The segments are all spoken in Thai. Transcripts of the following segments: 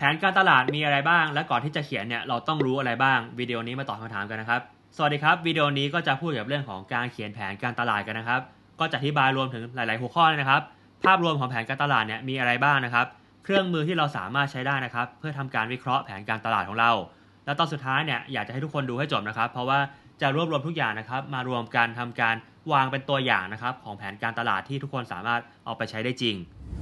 แผนการตลาดมีอะไรบ้างและก่อนที่จะเขียนเนี่ยเราต้องรู้อะไรบ้างวิดีโอนี้มาตอบคำถามกันนะครับสวัสดีครับวิดีโอนี้ก็จะพูดเกี่ยวกับเรื่องของการเขียนแผนการตลาดกันนะครับก็จะอธิบายรวมถึงหลายๆหัวข้อเลยนะครับภาพรวมของแผนการตลาดเนี่ยมีอะไรบ้างนะครับเครื่องมือที่เราสามารถใช้ได้นะครับเพื่อทำการวิเคราะห์แผนการตลาดของเราแล้วตอนสุดท้ายเนี่ยอยากจะให้ทุกคนดูให้จบนะครับเพราะว่าจะรวบรวมทุกอย่างนะครับมารวมกันทำการวางเป็นตัวอย่างนะครับของแผนการตลาดที่ทุกคนสามารถเอาไปใช้ได้จริง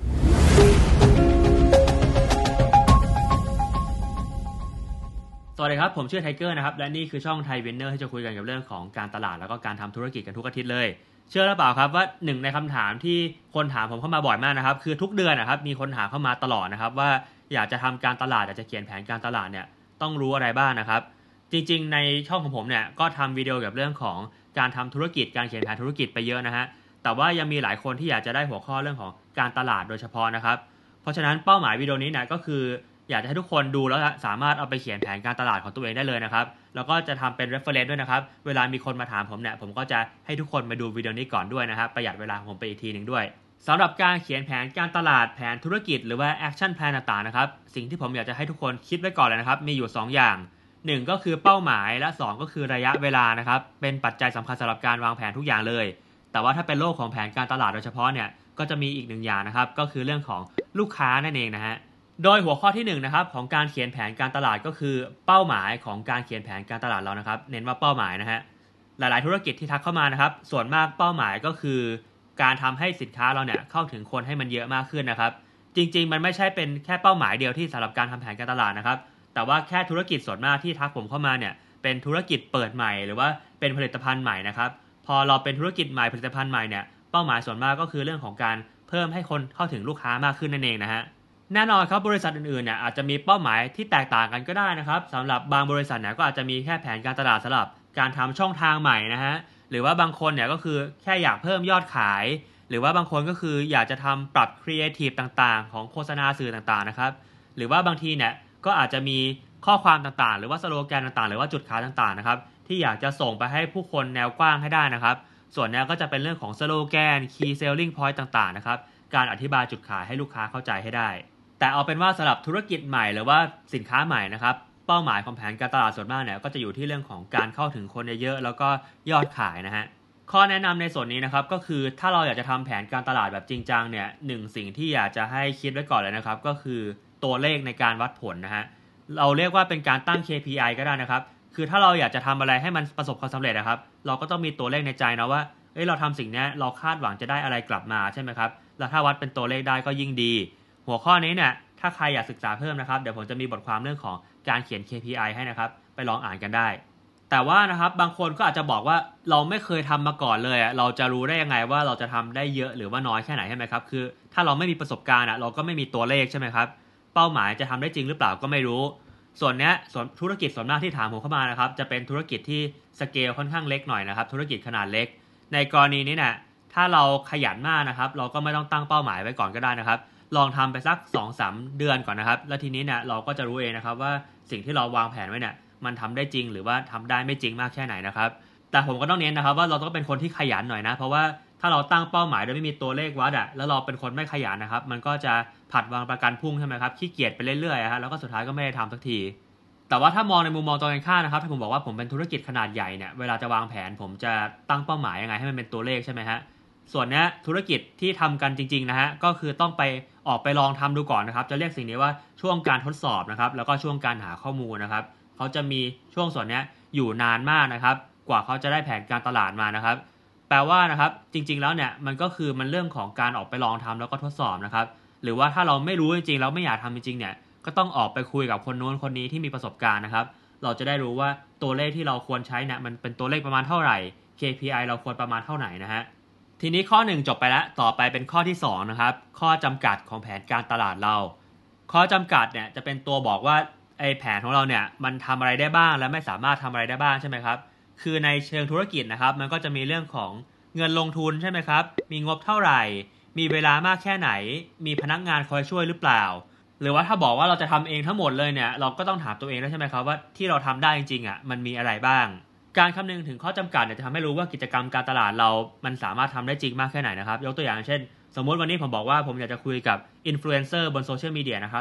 สวัสดีครับผมชื่อไทเกอร์นะครับและนี่คือช่องไทยวินเนอร์ที่จะคุยกันกับเรื่องของการตลาดแล้วก็การทำธุรกิจกันทุกอาทิตย์เลยเชื่อหรือเปล่าครับว่าหนึ่งในคำถามที่คนถามผมเข้ามาบ่อยมากนะครับคือทุกเดือนนะครับมีคนถามเข้ามาตลอดนะครับว่าอยากจะทำการตลาดอยากจะเขียนแผนการตลาดเนี่ยต้องรู้อะไรบ้างนะครับจริงๆในช่องของผมเนี่ยก็ทำวิดีโอกับเรื่องของการทำธุรกิจการเขียนแผนธุรกิจไปเยอะนะฮะแต่ว่ายังมีหลายคนที่อยากจะได้หัวข้อเรื่องของการตลาดโดยเฉพาะนะครับเพราะฉะนั้นเป้าหมายวิดีโอนี้เนี่ยก็คืออยากจะให้ทุกคนดูแล้วสามารถเอาไปเขียนแผนการตลาดของตัวเองได้เลยนะครับแล้วก็จะทำเป็น reference ด้วยนะครับเวลามีคนมาถามผมเนี่ยผมก็จะให้ทุกคนมาดูวิดีโอนี้ก่อนด้วยนะครับประหยัดเวลาของผมไปอีกทีหนึ่งด้วยสำหรับการเขียนแผนการตลาดแผนธุรกิจหรือว่า action plan ต่างๆนะครับสิ่งที่ผมอยากจะให้ทุกคนคิดไว้ก่อนเลยนะครับมีอยู่2อย่าง1ก็คือเป้าหมายและ2ก็คือระยะเวลานะครับเป็นปัจจัยสำคัญสำหรับการวางแผนทุกอย่างเลยแต่ว่าถ้าเป็นโลกของแผนการตลาดโดยเฉพาะเนี่ยก็จะมีอีก1อย่างนะครับก็คือเรื่องของลูกค้านั่นเองนะฮะโดยหัวข้อที่1นะครับของการเขียนแผนการตลาดก็คือเป้าหมายของการเขียนแผนการตลาดเรานะครับเน้นว่าเป้าหมายนะฮะหลายๆธุรกิจที่ทักเข้ามานะครับส่วนมากเป้าหมายก็คือการทำให้สินค้าเราเนี่ยเข้าถึงคนให้มันเยอะมากขึ้นนะครับจริงๆมันไม่ใช่เป็นแค่เป้าหมายเดียวที่สำหรับการทำแผนการตลาดนะครับแต่ว่าแค่ธุรกิจส่วนมากที่ทักผมเข้ามาเนี่ยเป็นธุรกิจเปิดใหม่หรือว่าเป็นผลิตภัณฑ์ใหม่นะครับพอเราเป็นธุรกิจใหม่ผลิตภัณฑ์ใหม่เนี่ยเป้าหมายส่วนมากก็คือเรื่องของการเพิ่มให้คนเข้าถึงลูกค้ามากขึ้นนั่นเองนะฮะแน่นอนครับบริษัทอื่นๆเนี่ยอาจจะมีเป้าหมายที่แตกต่างกันก็ได้นะครับสำหรับบางบริษัทเนี่ยก็อาจจะมีแค่แผนการตลาดสำหรับการทำช่องทางใหม่นะฮะหรือว่าบางคนเนี่ยก็คือแค่อยากเพิ่มยอดขายหรือว่าบางคนก็คืออยากจะทำปรับครีเอทีฟต่างๆของโฆษณาสื่อต่างๆนะครับหรือว่าบางทีเนี่ยก็อาจจะมีข้อความต่างๆหรือว่าสโลแกนต่างๆหรือว่าจุดขายต่างๆนะครับที่อยากจะส่งไปให้ผู้คนแนวกว้างให้ได้นะครับส่วนนี้ก็จะเป็นเรื่องของสโลแกน Key Selling Point ต่างๆนะครับการอธิบายจุดขายให้ลูกค้าเข้าใจให้ได้แต่เอาเป็นว่าสำหรับธุรกิจใหม่หรือว่าสินค้าใหม่นะครับเป้าหมายของแผนการตลาดส่วนมากเนี่ยก็จะอยู่ที่เรื่องของการเข้าถึงคนเยอะๆแล้วก็ยอดขายนะฮะข้อแนะนำในส่วนนี้นะครับก็คือถ้าเราอยากจะทำแผนการตลาดแบบจริงจังเนี่ยสิ่งที่อยากจะให้คิดไว้ก่อนเลยนะครับก็คือตัวเลขในการวัดผลนะฮะเราเรียกว่าเป็นการตั้ง KPI ก็ได้นะครับคือถ้าเราอยากจะทำอะไรให้มันประสบความสำเร็จนะครับเราก็ต้องมีตัวเลขในใจนะว่าเราทำสิ่งนี้เราคาดหวังจะได้อะไรกลับมาใช่ไหมครับแล้วถ้าวัดเป็นตัวเลขได้ก็ยิ่งดีหัวข้อนี้เนี่ยถ้าใครอยากศึกษาเพิ่มนะครับเดี๋ยวผมจะมีบทความเรื่องของการเขียน KPI ให้นะครับไปลองอ่านกันได้แต่ว่านะครับบางคนก็อาจจะบอกว่าเราไม่เคยทำมาก่อนเลยเราจะรู้ได้ยังไงว่าเราจะทำได้เยอะหรือว่าน้อยแค่ไหนใช่ไหมครับคือถ้าเราไม่มีประสบการณ์เราก็ไม่มีตัวเลขใช่ไหมครับเป้าหมายจะทำได้จริงหรือเปล่าก็ไม่รู้ส่วนนี้ส่วนธุรกิจส่วนมากที่ถามผมเข้ามานะครับจะเป็นธุรกิจที่สเกลค่อนข้างเล็กหน่อยนะครับธุรกิจขนาดเล็กในกรณีนี้เนี่ยถ้าเราขยันมากนะครับเราก็ไม่ต้องตั้งเป้าหมายไว้ก่อนก็ได้นะครับลองทำไปสัก 2-3 เดือนก่อนนะครับแล้วทีนี้เนี่ยเราก็จะรู้เองนะครับว่าสิ่งที่เราวางแผนไว้เนี่ยมันทำได้จริงหรือว่าทำได้ไม่จริงมากแค่ไหนนะครับแต่ผมก็ต้องเน้นนะครับว่าเราต้องเป็นคนที่ขยันหน่อยนะเพราะว่าถ้าเราตั้งเป้าหมายโดยไม่มีตัวเลขวัดแล้วเราเป็นคนไม่ขยันนะครับมันก็จะผัดวางประกันพรุ่งใช่ไหมครับขี้เกียจไปเรื่อยๆแล้วก็สุดท้ายก็ไม่ได้ทำสักทีแต่ว่าถ้ามองในมุมมองตรงกันข้ามนะครับถ้าผมบอกว่าผมเป็นธุรกิจขนาดใหญ่เนี่ยเวลาจะวางแผนผมจะตั้งเป้าหมายยังไงให้มันเป็นตัวเลขใช่ไหมฮะส่วนนี้ธุรกิจที่ทำกันจริงๆนะฮะก็คือต้องไปออกไปลองทำดูก่อนนะครับจะเรียกสิ่งนี้ว่าช่วงการทดสอบนะครับแล้วก็ช่วงการหาข้อมูลนะครับเขาจะมีช่วงส่วนนี้อยู่นานมากนะครับกว่าเขาจะได้แผนการตลาดมานะครับแปลว่านะครับจริงๆแล้วเนี่ยมันก็คือมันเรื่องของการออกไปลองทำแล้วก็ทดสอบนะครับหรือว่าถ้าเราไม่รู้จริงๆแล้วไม่อยากทำจริงๆเนี่ยก็ต้องออกไปคุยกับคนโน้นคนนี้ที่มีประสบการณ์นะครับเราจะได้รู้ว่าตัวเลขที่เราควรใช้เนี่ยมันเป็นตัวเลขประมาณเท่าไหร่ KPI เราควรประมาณเท่าไหร่นะฮะทีนี้ข้อ1จบไปแล้วต่อไปเป็นข้อที่2นะครับข้อจำกัดของแผนการตลาดเราข้อจำกัดเนี่ยจะเป็นตัวบอกว่าไอ้แผนของเราเนี่ยมันทำอะไรได้บ้างและไม่สามารถทำอะไรได้บ้างใช่ไหมครับคือในเชิงธุรกิจนะครับมันก็จะมีเรื่องของเงินลงทุนใช่ไหมครับมีงบเท่าไหร่มีเวลามากแค่ไหนมีพนักงานคอยช่วยหรือเปล่าหรือว่าถ้าบอกว่าเราจะทำเองทั้งหมดเลยเนี่ยเราก็ต้องถามตัวเองแล้วใช่ไหมครับว่าที่เราทำได้จริงๆมันมีอะไรบ้างการคำนึงถึงข้อจำกัดเนี่ยจะทำให้รู้ว่ากิจกรรมการตลาดเรามันสามารถทำได้จริงมากแค่ไหนนะครับยกตัวอย่างเช่นสมมติวันนี้ผมบอกว่าผมอยากจะคุยกับอินฟลูเอนเซอร์บนโซเชียลมีเดียนะครับใ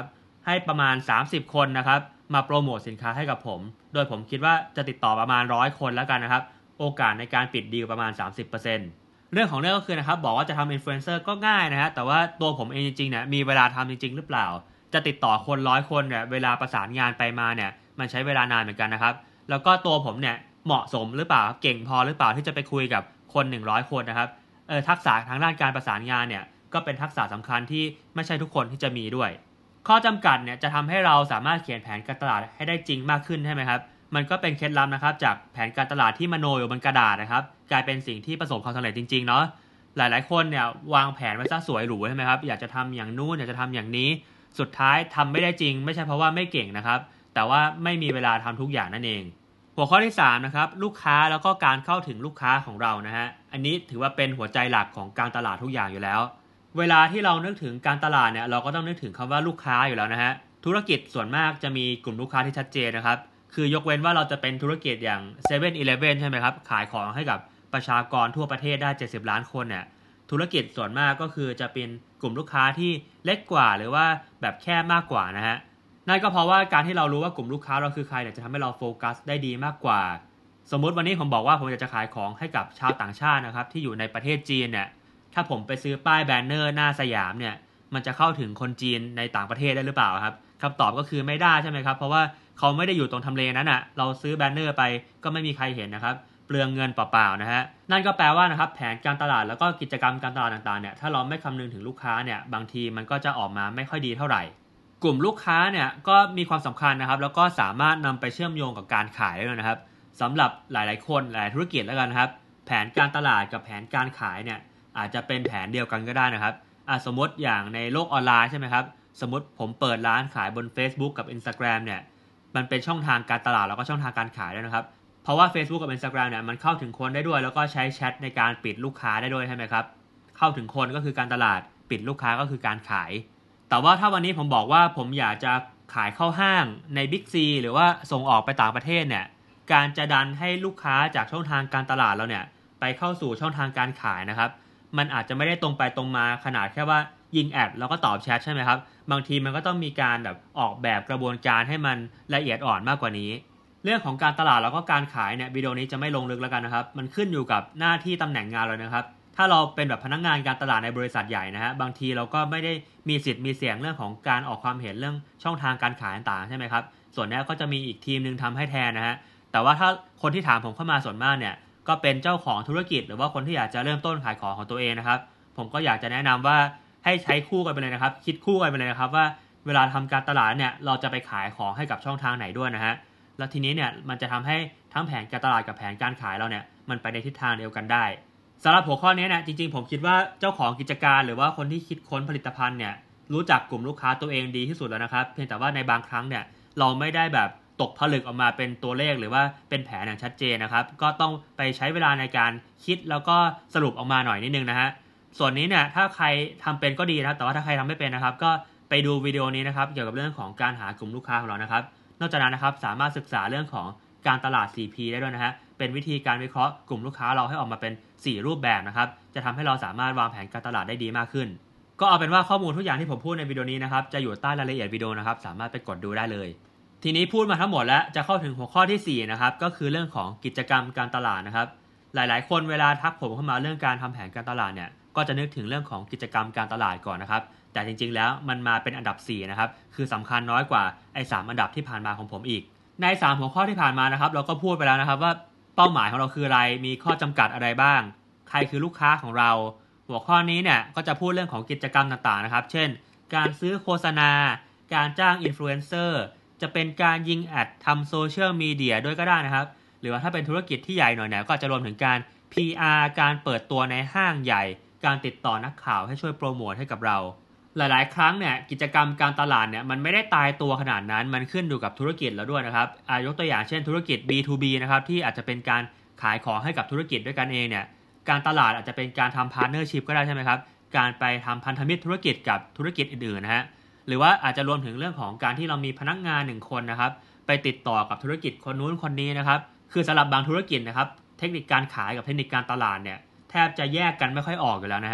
ให้ประมาณ30คนนะครับมาโปรโมทสินค้าให้กับผมโดยผมคิดว่าจะติดต่อประมาณ100คนแล้วกันนะครับโอกาสในการปิดดีลประมาณ 30%เรื่องของเรื่องก็คือนะครับบอกว่าจะทำอินฟลูเอนเซอร์ก็ง่ายนะฮะแต่ว่าตัวผมเองจริงๆเนี่ยมีเวลาทำจริงๆหรือเปล่าจะติดต่อคน100คนเนี่ยเวลาประสานงานไปมาเนี่ยมันใช้เวลานานเหมือนกันนะครับแล้วก็ตัวผมเนี่ยเหมาะสมหรือเปล่าเก่งพอหรือเปล่าที่จะไปคุยกับคน100คนนะครับทักษะทางด้านการประสานงานเนี่ยก็เป็นทักษะสำคัญที่ไม่ใช่ทุกคนที่จะมีด้วยข้อจำกัดเนี่ยจะทำให้เราสามารถเขียนแผนการตลาดให้ได้จริงมากขึ้นใช่ไหมครับมันก็เป็นเคล็ดลับนะครับจากแผนการตลาดที่มโนอยู่บนกระดาษนะครับกลายเป็นสิ่งที่ประสบความสำเร็จจริงๆเนาะหลายๆคนเนี่ยวางแผนไว้ซะสวยหรูใช่ไหมครับอยากจะทำอย่างนู้นอยากจะทำอย่างนี้สุดท้ายทำไม่ได้จริงไม่ใช่เพราะว่าไม่เก่งนะครับแต่ว่าไม่มีเวลาทำทุกอย่างนั่นเองหัวข้อที่3นะครับลูกค้าแล้วก็การเข้าถึงลูกค้าของเรานะฮะอันนี้ถือว่าเป็นหัวใจหลักของการตลาดทุกอย่างอยู่แล้วเวลาที่เรานึกถึงการตลาดเนี่ยเราก็ต้องนึกถึงคำว่าลูกค้าอยู่แล้วนะฮะธุรกิจส่วนมากจะมีกลุ่มลูกค้าที่ชัดเจนนะครับคือยกเว้นว่าเราจะเป็นธุรกิจอย่าง 7-Eleven ใช่ไหมครับขายของให้กับประชากรทั่วประเทศได้70ล้านคนเนี่ยธุรกิจส่วนมากก็คือจะเป็นกลุ่มลูกค้าที่เล็กกว่าหรือว่าแบบแคบมากกว่านะฮะนั่นก็เพราะว่าการที่เรารู้ว่ากลุ่มลูกค้าเราคือใครเนี่ยจะทำให้เราโฟกัสได้ดีมากกว่าสมมุติวันนี้ผมบอกว่าผมอยากจะขายของให้กับชาวต่างชาตินะครับที่อยู่ในประเทศจีนเนี่ยถ้าผมไปซื้อป้ายแบนเนอร์หน้าสยามเนี่ยมันจะเข้าถึงคนจีนในต่างประเทศได้หรือเปล่าครับคำตอบก็คือไม่ได้ใช่ไหมครับเพราะว่าเขาไม่ได้อยู่ตรงทำเลนั้นอ่ะเราซื้อแบนเนอร์ไปก็ไม่มีใครเห็นนะครับเปลืองเงินเปล่าๆนะฮะนั่นก็แปลว่านะครับแผนการตลาดแล้วก็กิจกรรมการตลาดต่างๆเนี่ยถ้าเราไม่คำนึงถึงลูกค้าเนี่ยบางทีมันก็จะออกมาไม่ค่อยดีเท่าไหร่กลุ่มลูกค้าเนี่ยก็มีความสำคัญนะครับแล้วก็สามารถนำไปเชื่อมโยงกับการขายได้ด้วยนะครับสำหรับหลายๆคนหลายธุรกิจแล้วกันครับแผนการตลาดกับแผนการขายเนี่ยอาจจะเป็นแผนเดียวกันก็ได้นะครับสมมติอย่างในโลกออนไลน์ใช่ไหมครับสมมติผมเปิดร้านขายบน Facebook กับ Instagram เนี่ยมันเป็นช่องทางการตลาดแล้วก็ช่องทางการขายด้วยนะครับเพราะว่า Facebook กับ Instagram เนี่ยมันเข้าถึงคนได้ด้วยแล้วก็ใช้แชทในการปิดลูกค้าได้ด้วยใช่ไหมครับเข้าถึงคนก็คือการตลาดปิดลูกค้าก็คือการขายแต่ว่าถ้าวันนี้ผมบอกว่าผมอยากจะขายเข้าห้างใน Big C หรือว่าส่งออกไปต่างประเทศเนี่ยการจะดันให้ลูกค้าจากช่องทางการตลาดเราเนี่ยไปเข้าสู่ช่องทางการขายนะครับมันอาจจะไม่ได้ตรงไปตรงมาขนาดแค่ว่ายิงแอดแล้วก็ตอบแชทใช่ไหมครับบางทีมันก็ต้องมีการแบบออกแบบกระบวนการให้มันละเอียดอ่อนมากกว่านี้เรื่องของการตลาดแล้วก็การขายเนี่ยวิดีโอนี้จะไม่ลงลึกแล้วกันนะครับมันขึ้นอยู่กับหน้าที่ตำแหน่งงานเลยนะครับถ้าเราเป็นแบบพนักงานการตลาดในบริษัทใหญ่นะฮะบางทีเราก็ไม่ได้มีสิทธิ์มีเสียงเรื่องของการออกความเห็นเรื่องช่องทางการขายต่างๆใช่ไหมครับส่วนนี้ก็จะมีอีกทีมนึงทำให้แทนนะฮะแต่ว่าถ้าคนที่ถามผมเข้ามาส่วนมากเนี่ยก็เป็นเจ้าของธุรกิจหรือว่าคนที่อยากจะเริ่มต้นขายของตัวเองนะครับผมก็อยากจะแนะนำว่าให้ใช้คู่กันไปเลยนะครับคิดคู่กันไปเลยนะครับว่าเวลาทำการตลาดเนี่ยเราจะไปขายของให้กับช่องทางไหนด้วยนะฮะแล้วทีนี้เนี่ยมันจะทำให้ทั้งแผนการตลาดกับแผนการขายเราเนี่ยมันไปในทิศทางเดียวกันได้สำหรับหัวข้อนี้เนี่ยจริงๆผมคิดว่าเจ้าของกิจการหรือว่าคนที่คิดค้นผลิตภัณฑ์เนี่ยรู้จักกลุ่มลูกค้าตัวเองดีที่สุดแล้วนะครับเพียงแต่ว่าในบางครั้งเนี่ยเราไม่ได้แบบตกผลึกออกมาเป็นตัวเลขหรือว่าเป็นแผนอย่างชัดเจนนะครับก็ต้องไปใช้เวลาในการคิดแล้วก็สรุปออกมาหน่อยนิดนึงนะฮะส่วนนี้เนี่ยถ้าใครทำเป็นก็ดีนะครับแต่ว่าถ้าใครทำไม่เป็นนะครับก็ไปดูวิดีโอนี้นะครับเกี่ยวกับเรื่องของการหากลุ่มลูกค้าของเรานะครับนอกจากนั้นนะครับสามารถศึกษาเรื่องของการตลาด 4P ได้ด้วยนะฮะเป็นวิธีการวิเคราะห์กลุ่มลูกค้าเราให้ออกมาเป็น4รูปแบบนะครับจะทำให้เราสามารถวางแผนการตลาดได้ดีมากขึ้นก็เอาเป็นว่าข้อมูลทุกอย่างที่ผมพูดในวิดีโอนี้นะครับจะอยู่ใต้รายละเอียดวิดีโอนะครับสามารถไปกดดูได้เลยทีนี้พูดมาทั้งหมดแล้วจะเข้าถึงหัวข้อที่4นะครับก็คือเรื่องของกิจกรรมการตลาดนะครับหลายๆคนเวลาทักผมเข้ามาเรื่องการทำแผนการตลาดเนี่ยก็จะนึกถึงเรื่องของกิจกรรมการตลาดก่อนนะครับแต่จริงๆแล้วมันมาเป็นอันดับ4นะครับคือสำคัญน้อยกว่าไอ้3อันดับที่ผ่านมาของผมอีกใน3หัวข้อที่ผ่านมานะครับเราก็พูดไปแล้วนะครับว่าเป้าหมายของเราคืออะไรมีข้อจำกัดอะไรบ้างใครคือลูกค้าของเราหัวข้อนี้เนี่ยก็จะพูดเรื่องของกิจกรรมต่างๆนะครับเช่นการซื้อโฆษณาการจ้างอินฟลูเอนเซอร์จะเป็นการยิงแอดทำโซเชียลมีเดียด้วยก็ได้นะครับหรือว่าถ้าเป็นธุรกิจที่ใหญ่หน่อยเนี่ยก็จะรวมถึงการ PR การเปิดตัวในห้างใหญ่การติดต่อนักข่าวให้ช่วยโปรโมทให้กับเราหลายๆครั้งเนี่ยกิจกรรมการตลาดเนี่ยมันไม่ได้ตายตัวขนาดนั้นมันขึ้นอยู่กับธุรกิจแล้วด้วยนะครับยกตัวอย่างเช่นธุรกิจ B2B นะครับที่อาจจะเป็นการขายของให้กับธุรกิจด้วยกันเองเนี่ยการตลาดอาจจะเป็นการทำพาร์ทเนอร์ชิพก็ได้ใช่ไหมครับการไปทำพันธมิตรธุรกิจกับธุรกิจอื่นๆนะฮะหรือว่าอาจจะรวมถึงเรื่องของการที่เรามีพนักงาน1คนนะครับไปติดต่อกับธุรกิจคนนู้นคนนี้นะครับคือสำหรับบางธุรกิจนะครับเทคนิคการขายกับเทคนิคการตลาดเนี่ยแทบจะแยกกันไม่ค่อยออกอยู่แล้วนะฮะ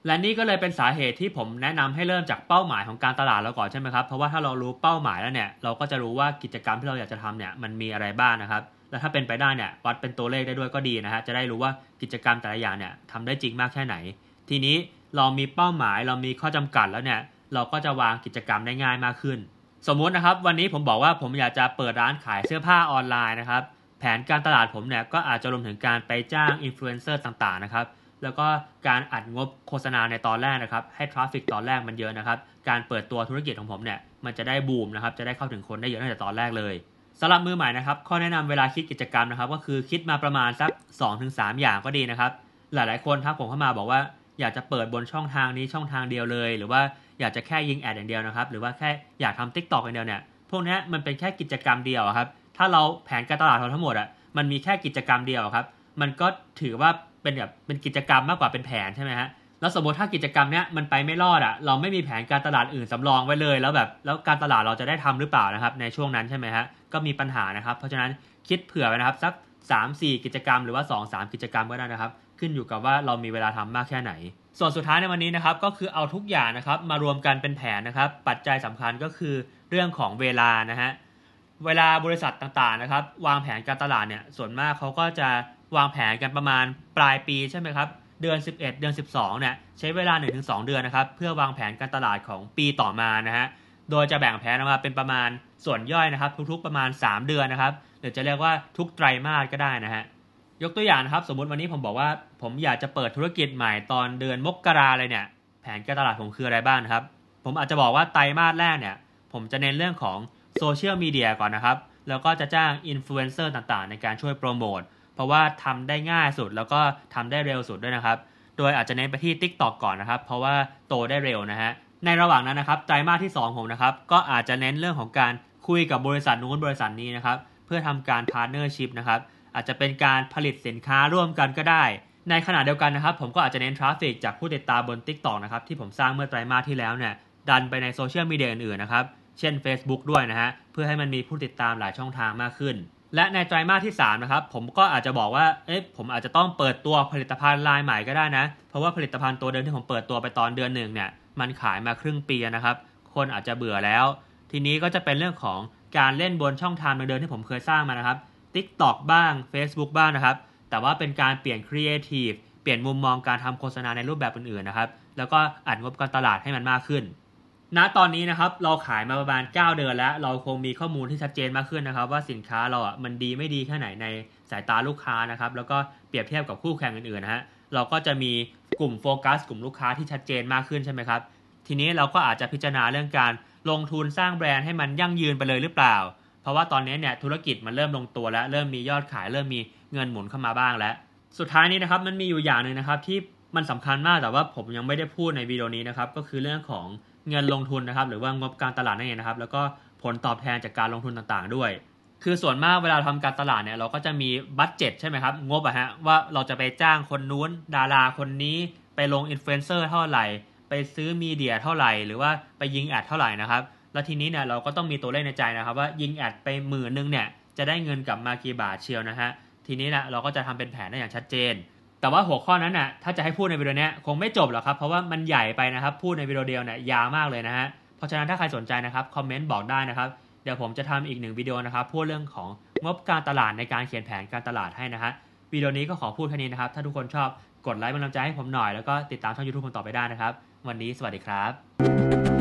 และนี่ก็เลยเป็นสาเหตุที่ผมแนะนำให้เริ่มจากเป้าหมายของการตลาดเราก่อนใช่ไหมครับเพราะว่าถ้าเรารู้เป้าหมายแล้วเนี่ยเราก็จะรู้ว่ากิจกรรมที่เราอยากจะทำเนี่ยมันมีอะไรบ้างนะครับและถ้าเป็นไปได้เนี่ยวัดเป็นตัวเลขได้ด้วยก็ดีนะฮะจะได้รู้ว่ากิจกรรมแต่ละอย่างเนี่ยทำได้จริงมากแค่ไหนทีนี้เรามีเป้าหมายเรามีข้อจำกัดแล้วเนี่ยเราก็จะวางกิจกรรมได้ง่ายมากขึ้นสมมุตินะครับวันนี้ผมบอกว่าผมอยากจะเปิดร้านขายเสื้อผ้าออนไลน์นะครับแผนการตลาดผมเนี่ยก็อาจจะรวมถึงการไปจ้างอินฟลูเอนเซอร์ต่างๆนะครับแล้วก็การอัดงบโฆษณาในตอนแรกนะครับให้ทราฟฟิกตอนแรกมันเยอะนะครับการเปิดตัวธุรกิจของผมเนี่ยมันจะได้บูมนะครับจะได้เข้าถึงคนได้เยอะตั้งแต่ตอนแรกเลยสำหรับมือใหม่นะครับข้อแนะนำเวลาคิดกิจกรรมนะครับก็คือคิดมาประมาณสัก 2-3 อย่างก็ดีนะครับหลายๆคนทักผมเข้ามาบอกว่าอยากจะเปิดบนช่องทางนี้ช่องทางเดียวเลยหรือว่าอยากจะแค่ยิงแอดอย่างเดียวนะครับหรือว่าแค่อยากทำ TikTok อย่างเดียวเนี่ยพวกนี้มันเป็นแค่กิจกรรมเดียวครับถ้าเราแผนการตลาดเราทั้งหมดมันมีแค่กิจกรรมเดียวครับมันก็ถือว่าเป็นกิจกรรมมากกว่าเป็นแผนใช่ไหมฮะแล้วสมมติถ้ากิจกรรมเนี้ยมันไปไม่รอดเราไม่มีแผนการตลาดอื่นสำรองไว้เลยแล้วการตลาดเราจะได้ทำหรือเปล่านะครับในช่วงนั้นใช่ไหมฮะก็มีปัญหานะครับเพราะฉะนั้นคิดเผื่อไว้นะครับสัก 3-4 กิจกรรมหรือว่า 2-3 กิจกรรมก็ได้นะครับขึ้นอยู่กับว่าเรามีเวลาทำมากแค่ไหนส่วนสุดท้ายในวันนี้นะครับก็คือเอาทุกอย่างนะครับมารวมกันเป็นแผนนะครับปัจจัยสำคัญก็คือเรื่องของเวลานะฮะเวลาบริษัทต่างๆนะครับวางแผนการตลาดเนี่ยส่วนมากเขาก็จะวางแผนกันประมาณปลายปีใช่ไหมครับเดือน11เดือน12เนี่ยใช้เวลา 1-2 เดือนนะครับเพื่อวางแผนการตลาดของปีต่อมานะฮะโดยจะแบ่งแผนออกมาเป็นประมาณส่วนย่อยนะครับทุกๆประมาณ3เดือนนะครับหรือจะเรียกว่าทุกไตรมาสก็ได้นะฮะยกตัวอย่างนะครับสมมุติวันนี้ผมบอกว่าผมอยากจะเปิดธุรกิจใหม่ตอนเดือนมกราเลยเนี่ยแผนการตลาดผมคืออะไรบ้างครับผมอาจจะบอกว่าไตรมาสแรกเนี่ยผมจะเน้นเรื่องของโซเชียลมีเดียก่อนนะครับแล้วก็จะจ้างอินฟลูเอนเซอร์ต่างๆในการช่วยโปรโมทเพราะว่าทำได้ง่ายสุดแล้วก็ทำได้เร็วสุดด้วยนะครับโดยอาจจะเน้นไปที่ TikTok ก่อนนะครับเพราะว่าโตได้เร็วนะฮะในระหว่างนั้นนะครับไตรมาสที่2ผมนะครับก็อาจจะเน้นเรื่องของการคุยกับบริษัทนู้นบริษัทนี้นะครับเพื่อทำการพาร์ทเนอร์ชิพนะครับอาจจะเป็นการผลิตสินค้าร่วมกันก็ได้ในขณะเดียวกันนะครับผมก็อาจจะเน้นทราฟฟิกจากผู้ติดตามบน TikTok นะครับที่ผมสร้างเมื่อไตรมาสที่แล้วเนี่ยดันไปในโซเชียลมีเดียอื่นๆนะครับเช่น Facebook ด้วยนะฮะเพื่อให้มันมีผู้ติดตามหลายช่องทางมากขึ้นและในไตรมาสที่3นะครับผมก็อาจจะบอกว่าผมอาจจะต้องเปิดตัวผลิตภัณฑ์รายใหม่ก็ได้นะเพราะว่าผลิตภัณฑ์ตัวเดิมที่ผมเปิดตัวไปตอนเดือน1เนี่ยมันขายมาครึ่งปีนะครับคนอาจจะเบื่อแล้วทีนี้ก็จะเป็นเรื่องของการเล่นบนช่องทางเดิมๆที่ผมเคยสร้างมานะครับ TikTok บ้าง Facebook บ้างนะครับแต่ว่าเป็นการเปลี่ยนครีเอทีฟเปลี่ยนมุมมองการทำโฆษณาในรูปแบบอื่นๆนะครับแล้วก็อัดงบการตลาดให้มันมากขึ้นณตอนนี้นะครับเราขายมาประมาณ9เดือนแล้วเราคงมีข้อมูลที่ชัดเจนมากขึ้นนะครับว่าสินค้าเรามันดีไม่ดีแค่ไหนในสายตาลูกค้านะครับแล้วก็เปรียบเทียบกับคู่แข่งอื่นๆนะฮะเราก็จะมีกลุ่มโฟกัสกลุ่มลูกค้าที่ชัดเจนมากขึ้นใช่ไหมครับทีนี้เราก็อาจจะพิจารณาเรื่องการลงทุนสร้างแบรนด์ให้มันยั่งยืนไปเลยหรือเปล่าเพราะว่าตอนนี้เนี่ยธุรกิจมันเริ่มลงตัวแล้วเริ่มมียอดขายเริ่มมีเงินหมุนเข้ามาบ้างแล้วสุดท้ายนี้นะครับมันมีอยู่อย่างนึงนะครับที่มันสำคัญมากแต่ว่าผมยังไม่ได้พูดในวิดีโอนี้นะครับก็คือเรื่องของเงินลงทุนนะครับหรือว่างบการตลาดนั่นเองนะครับแล้วก็ผลตอบแทนจากการลงทุนต่างๆด้วยคือส่วนมากเวลาทำการตลาดเนี่ยเราก็จะมีบัดเจ็ตใช่ไหมครับงบว่าเราจะไปจ้างคนนู้นดาราคนนี้ไปลงอินฟลูเอนเซอร์เท่าไหร่ไปซื้อมีเดียเท่าไหร่หรือว่าไปยิงแอดเท่าไหร่นะครับแล้วทีนี้เนี่ยเราก็ต้องมีตัวเลขในใจนะครับว่ายิงแอดไป10,000เนี่ยจะได้เงินกลับมากี่บาทเชียวนะฮะทีนี้นะเราก็จะทำเป็นแผนได้อย่างชัดเจนแต่ว่าหัวข้อนั้นน่ะถ้าจะให้พูดในวิดีโอนี้คงไม่จบหรอกครับเพราะว่ามันใหญ่ไปนะครับพูดในวิดีโอเดียวเนี่ยยาวมากเลยนะฮะเพราะฉะนั้นถ้าใครสนใจนะครับคอมเมนต์บอกได้นะครับเดี๋ยวผมจะทำอีก1วิดีโอนะครับพูดเรื่องของงบการตลาดในการเขียนแผนการตลาดให้นะฮะวิดีโอนี้ก็ขอพูดแค่นี้นะครับถ้าทุกคนชอบกดไลค์เป็นกำลังใจให้ผมหน่อยแล้วก็ติดตามช่อง YouTube ผมต่อไปได้นะครับวันนี้สวัสดีครับ